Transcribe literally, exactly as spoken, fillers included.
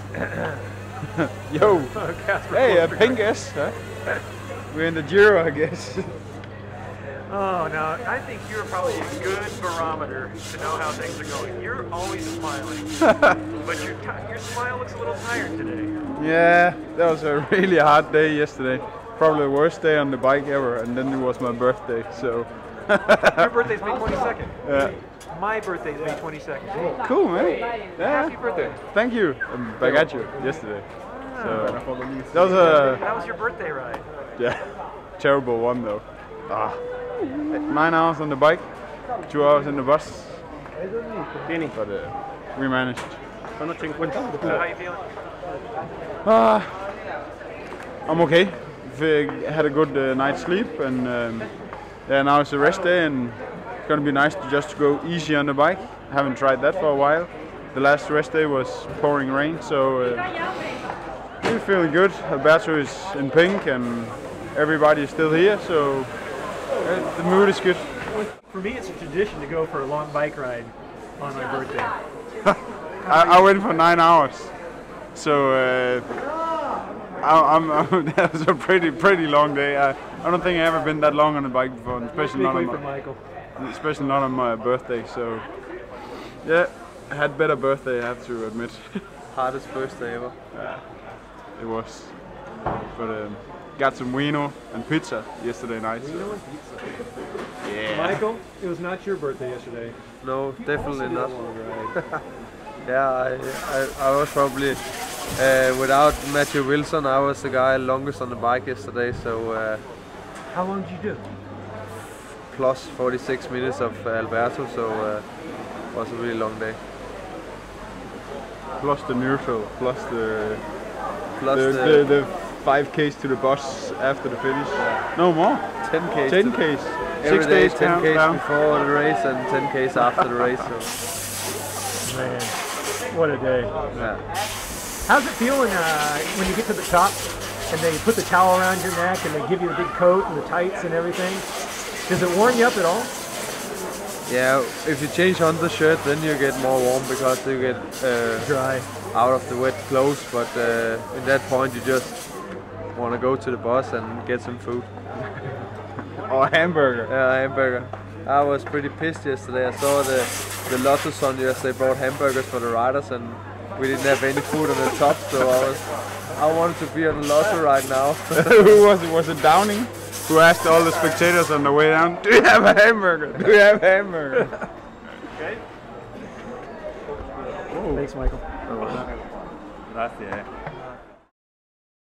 Yo! Casper Hey, a Kolberg. pink S, huh? We're in the Giro, I guess. Oh, now I think you're probably a good barometer to know how things are going. You're always smiling, but your ti- your smile looks a little tired today. Yeah, that was a really hard day yesterday. Probably the worst day on the bike ever, and then it was my birthday, so... Your birthday's May twenty-second. Yeah. My birthday's May twenty-second. Cool, man. Yeah. Happy birthday. Thank you. I'm back at you yesterday. So, that was a... How was your birthday ride? Yeah, terrible one though. Ah. Nine hours on the bike, two hours in the bus. But uh, we managed. So how you feeling? Uh, I'm okay. We had a good uh, night's sleep, and um, yeah, now it's a rest day, and it's gonna be nice to just go easy on the bike. Haven't tried that for a while. The last rest day was pouring rain, so uh, we're feeling good. Alberto is in pink, and everybody is still here, so uh, the mood is good. For me, it's a tradition to go for a long bike ride on my birthday. I, I went for nine hours, so uh, I, I'm, I'm, that was a pretty pretty long day. I, I don't think I've ever been that long on a bike before, especially not on for my, Michael. especially not on my birthday. So yeah, I had better birthday, I have to admit. Hardest birthday ever. Yeah, it was, but um, got some wino and pizza yesterday night. So. Wino and pizza. Yeah. Michael, it was not your birthday yesterday. No, definitely not. Yeah, I, I, I was probably, uh, without Matthew Wilson, I was the guy longest on the bike yesterday, so uh, How long did you do? plus forty-six minutes of Alberto, so uh, it was a really long day. Plus the neutral, plus the Plus the, the, the, the five Ks to the bus after the finish. No more. ten Ks. ten to the- Ks. Every Six day days ten Ks countdown. before the race and ten Ks after the race. So, Man, what a day. yeah. How's it feel when, uh, when you get to the top and they put the towel around your neck and they give you the big coat and the tights and everything? Does it warm you up at all? Yeah, if you change undershirt, then you get more warm because you get uh, Dry. out of the wet clothes. But uh, in that point, you just want to go to the bus and get some food. Or hamburger. Yeah, hamburger. I was pretty pissed yesterday. I saw the the Lotto Sonjas, they brought hamburgers for the riders, and we didn't have any food on the top. So I was, I wanted to be on the Lotto right now. Who was it? Was it Downing? Who asked all the spectators on the way down, do you have a hamburger? Do you have a hamburger? Okay. Thanks, Michael. Gracias.